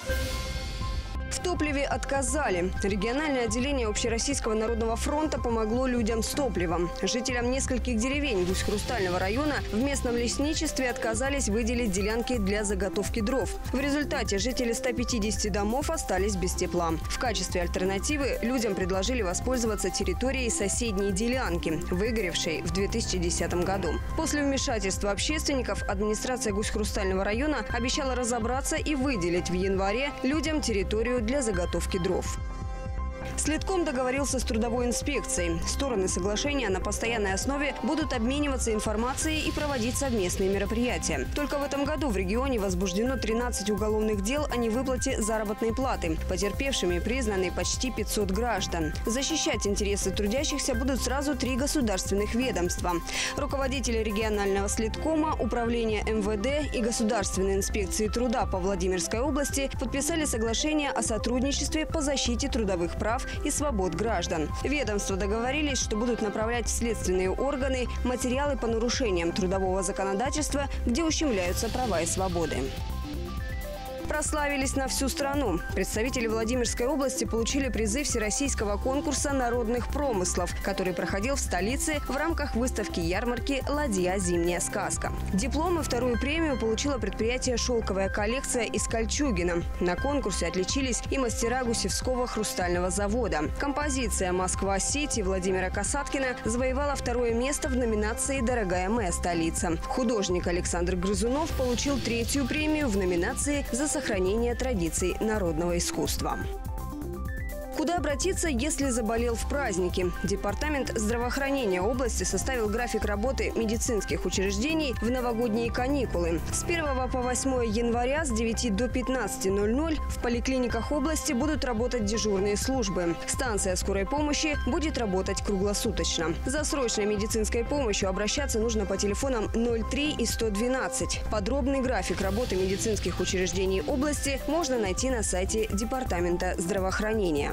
В топливе отказали. Региональное отделение Общероссийского народного фронта помогло людям с топливом. Жителям нескольких деревень Гусь-Хрустального района в местном лесничестве отказались выделить делянки для заготовки дров. В результате жители 150 домов остались без тепла. В качестве альтернативы людям предложили воспользоваться территорией соседней делянки, выгоревшей в 2010 году. После вмешательства общественников администрация Гусь-Хрустального района обещала разобраться и выделить в январе людям территорию для заготовки дров. Следком договорился с трудовой инспекцией. Стороны соглашения на постоянной основе будут обмениваться информацией и проводить совместные мероприятия. Только в этом году в регионе возбуждено 13 уголовных дел о невыплате заработной платы. Потерпевшими признаны почти 500 граждан. Защищать интересы трудящихся будут сразу 3 государственных ведомства. Руководители регионального следкома, управления МВД и Государственной инспекции труда по Владимирской области подписали соглашение о сотрудничестве по защите трудовых прав и свобод граждан. Ведомства договорились, что будут направлять в следственные органы материалы по нарушениям трудового законодательства, где ущемляются права и свободы. Прославились на всю страну. Представители Владимирской области получили призы всероссийского конкурса народных промыслов, который проходил в столице в рамках выставки-ярмарки «Ладья. Зимняя сказка». Диплом и вторую премию получило предприятие «Шелковая коллекция» из Кольчугина. На конкурсе отличились и мастера Гусевского хрустального завода. Композиция «Москва-Сити» Владимира Касаткина завоевала 2-е место в номинации «Дорогая моя столица». Художник Александр Грызунов получил 3-ю премию в номинации «За сохранение традиций народного искусства». Куда обратиться, если заболел в праздники? Департамент здравоохранения области составил график работы медицинских учреждений в новогодние каникулы. С 1 по 8 января с 9 до 15:00 в поликлиниках области будут работать дежурные службы. Станция скорой помощи будет работать круглосуточно. За срочной медицинской помощью обращаться нужно по телефонам 03 и 112. Подробный график работы медицинских учреждений области можно найти на сайте Департамента здравоохранения.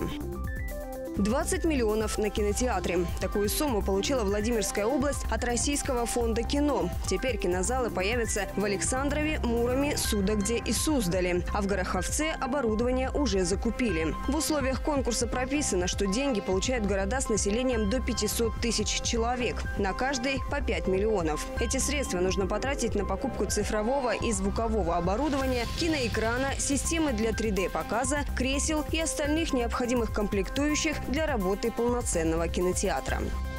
20 миллионов на кинотеатре. Такую сумму получила Владимирская область от Российского фонда кино. Теперь кинозалы появятся в Александрове, Муроме, Судогде и Суздале. А в Гороховце оборудование уже закупили. В условиях конкурса прописано, что деньги получают города с населением до 500 тысяч человек. На каждый по 5 миллионов. Эти средства нужно потратить на покупку цифрового и звукового оборудования, киноэкрана, системы для 3D-показа, кресел и остальных необходимых комплектующих для работы полноценного кинотеатра.